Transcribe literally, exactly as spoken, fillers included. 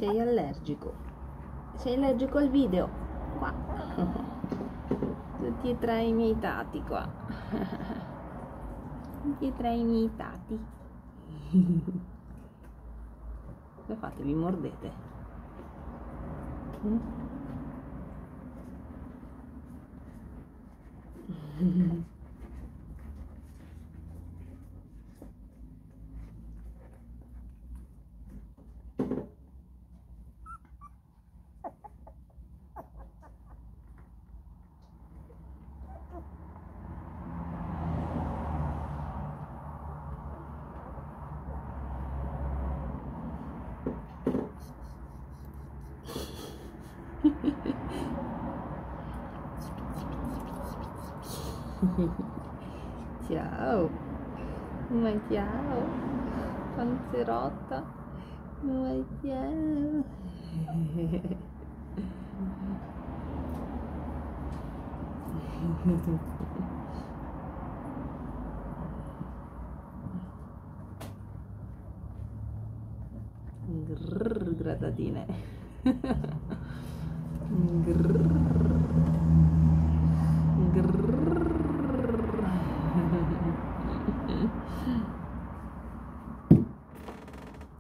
Sei allergico? Sei allergico al video? Qua. Tutti e tre i miei tati qua. Tutti e tre i miei tati. Cosa fate? Vi mordete? Mm? Ciao, ma ciao, panzerotta, ma ciao. Grrr, gratatine. Grrr.